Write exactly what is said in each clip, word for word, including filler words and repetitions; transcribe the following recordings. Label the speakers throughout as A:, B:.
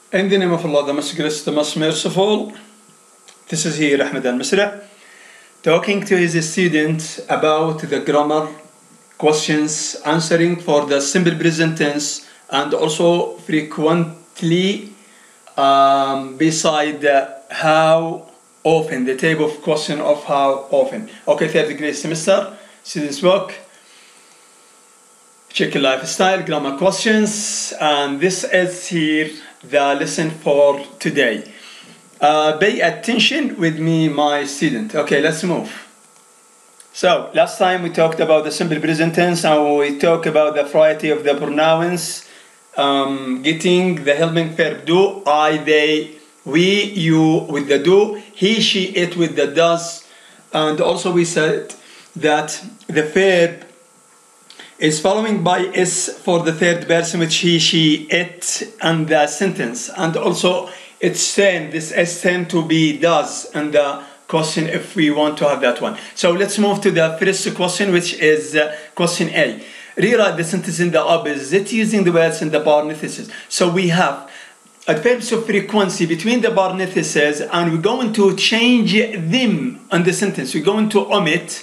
A: In the name of Allah, the most gracious, the most merciful, this is here Ahmed Al-Misra talking to his student about the grammar questions, answering for the simple present tense and also frequently um, beside the how often, the type of question of how often. Okay, third grade semester, students book, check lifestyle, grammar questions, and this is here the lesson for today. Uh, pay attention with me, my student. Okay, let's move. So last time we talked about the simple present tense and we talked about the variety of the pronouns, um, getting the helping verb do, I, they, we, you with the do, he, she, it with the does, and also we said that the verb is following by is for the third person, which he, she, it, and the sentence, and also it's ten, this is ten to be does, and the question if we want to have that one. So let's move to the first question, which is uh, question A. Rewrite the sentence in the opposite using the words in the parentheses. So we have adverbs of frequency between the parentheses, and we're going to change them on the sentence. We're going to omit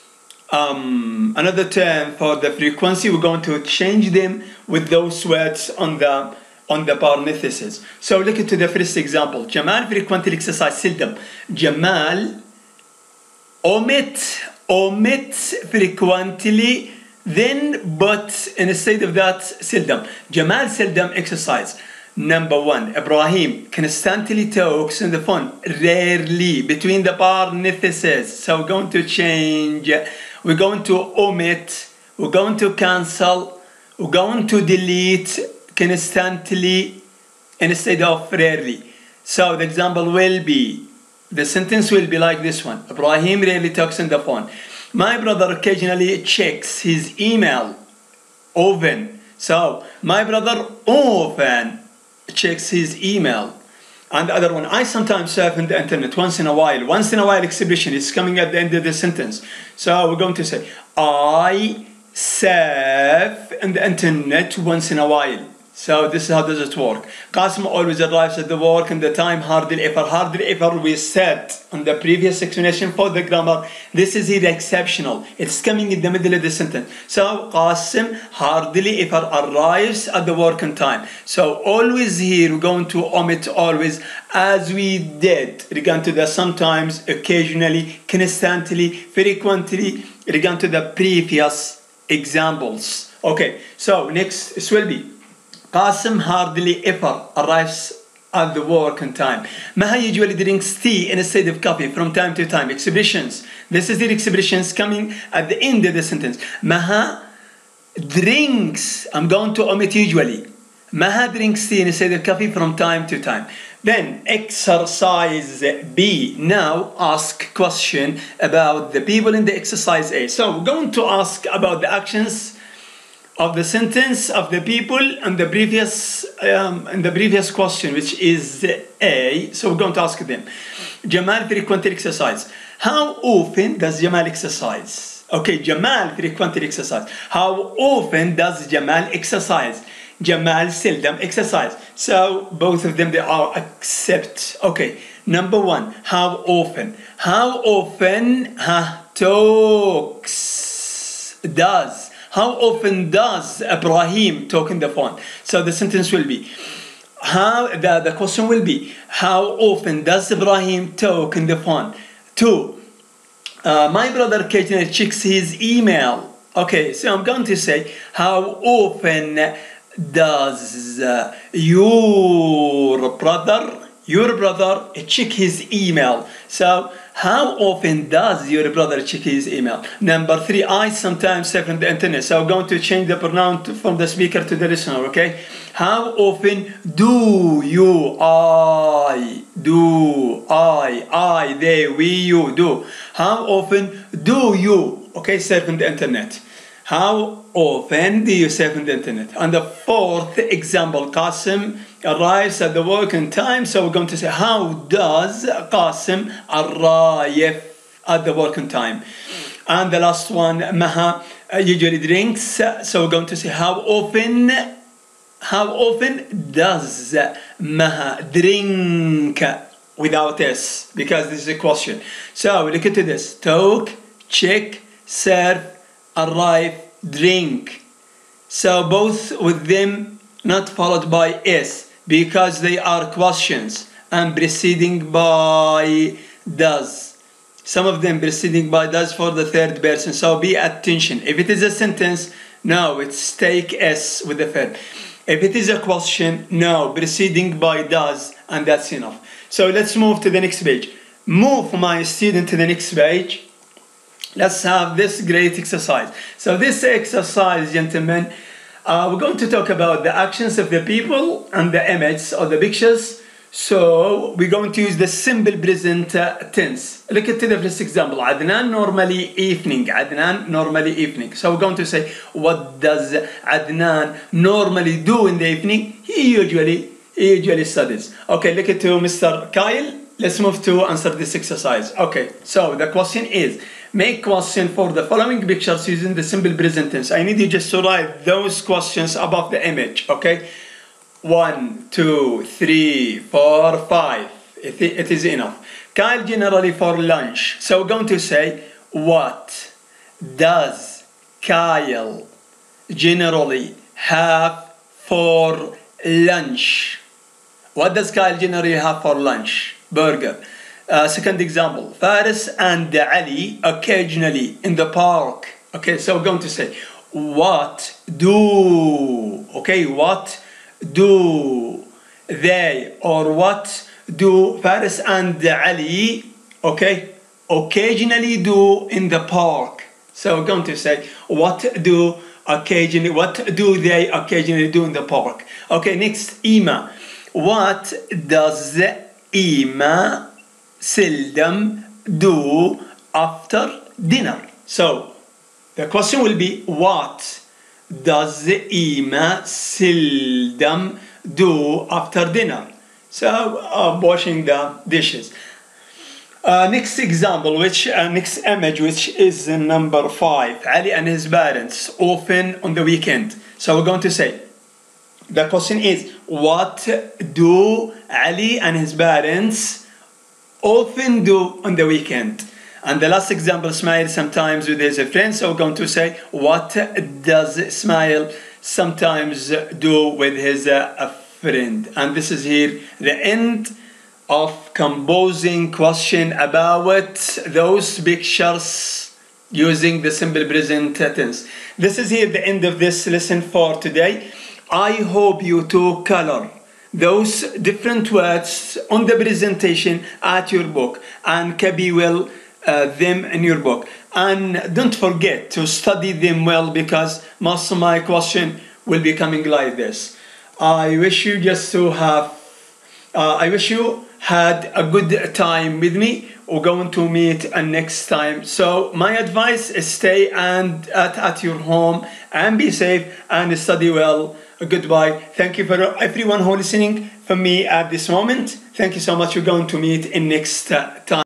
A: Um, another term for the frequency. We're going to change them with those words on the on the parentheses. So look at the first example. Jamal frequently exercise seldom. Jamal omit omit frequently, then but instead of that seldom. Jamal seldom exercise. Number one, Ibrahim constantly talks on the phone, rarely between the parentheses. So we're going to change. We're going to omit, we're going to cancel, we're going to delete constantly instead of rarely. So the example will be, the sentence will be like this one. Ibrahim rarely talks on the phone. My brother occasionally checks his email often. So my brother often checks his email. And the other one, I sometimes surf on the internet once in a while. Once in a while expression is coming at the end of the sentence. So we're going to say, I surf on the internet once in a while. So this is how does it work. Qasim always arrives at the work in the time, hardly ever. Hardly ever we said on the previous explanation for the grammar, this is here exceptional. It's coming in the middle of the sentence. So Qasim hardly ever arrives at the work on time. So always here we're going to omit always, as we did regarding to the sometimes, occasionally, constantly, frequently, regarding to the previous examples. Okay, so next this will be Qasim hardly ever arrives at the work on time. Maha usually drinks tea instead of coffee from time to time. Expressions. This is the expressions coming at the end of the sentence. Maha drinks. I'm going to omit usually. Maha drinks tea instead of coffee from time to time. Then exercise B. Now ask question about the people in the exercise A. So we're going to ask about the actions of the sentence of the people and the previous um, and the previous question, which is A. So we're going to ask them. Jamal frequently exercise. How often does Jamal exercise? Okay, Jamal frequently exercise. How often does Jamal exercise? Jamal seldom exercise. So both of them they are accept. Okay, number one. How often? How often ha talks does. How often does Ibrahim talk on the phone? So the sentence will be, how the, the question will be, how often does Ibrahim talk on the phone? Two, uh, my brother occasionally checks his email. Okay, so I'm going to say, how often does uh, your brother, your brother check his email? So how often does your brother check his email? Number three, I sometimes surf on the internet. So I'm going to change the pronoun from the speaker to the listener, okay? How often do you, I, do, I, I, they, we, you, do. How often do you, okay, surf on the internet? How often do you surf on the internet? And the fourth example, Qasim arrives at the work on time. So we're going to say, how does Qasim arrive at the work on time? And the last one, Maha usually drinks. So we're going to say, how often how often does Maha drink without S? Because this is a question. So look at this. Talk, check, serve, arrive, drink. So both with them not followed by S because they are questions and preceding by does. Some of them preceding by does for the third person. So be attention. If it is a sentence, no, it's take S with the verb. If it is a question, no, preceding by does, and that's enough. So let's move to the next page. Move my student to the next page. Let's have this great exercise. So this exercise, gentlemen, uh, we're going to talk about the actions of the people and the images or the pictures. So we're going to use the simple present uh, tense. Look at the first example. Adnan normally evening. Adnan normally evening. So we're going to say, what does Adnan normally do in the evening? He usually, he usually studies. Okay, look at to Mister Kyle. Let's move to answer this exercise. Okay, so the question is, make question for the following pictures using the simple present tense. I need you just to write those questions above the image, okay? One, two, three, four, five. It, it is enough. Kyle generally for lunch. So we're going to say, what does Kyle generally have for lunch? What does Kyle generally have for lunch? Burger. Uh, second example, Faris and Ali occasionally in the park. Okay, so we're going to say, what do, okay, what do they or what do Faris and Ali, okay, occasionally do in the park? So we're going to say, what do occasionally, what do they occasionally do in the park? Okay, next, Ima. What does Ima seldom do after dinner? So the question will be, what does Ima seldom do after dinner? So uh, washing the dishes. Uh, next example, which uh, next image, which is number five. Ali and his parents often on the weekend. So we're going to say, the question is, what do Ali and his parents often do on the weekend? And the last example, Ismail sometimes with his friends. So we're going to say, what does Ismail sometimes do with his uh, friend? And this is here the end of composing question about those pictures using the simple present tense. This is here the end of this lesson for today. I hope you to color those different words on the presentation at your book and copy well uh, them in your book. And don't forget to study them well, because most of my question will be coming like this. I wish you just to have, uh, I wish you had a good time with me. We're going to meet uh, next time. So my advice is stay and at, at your home and be safe and study well. Goodbye. Thank you for everyone who is listening for me at this moment. Thank you so much. We're going to meet in next uh, time.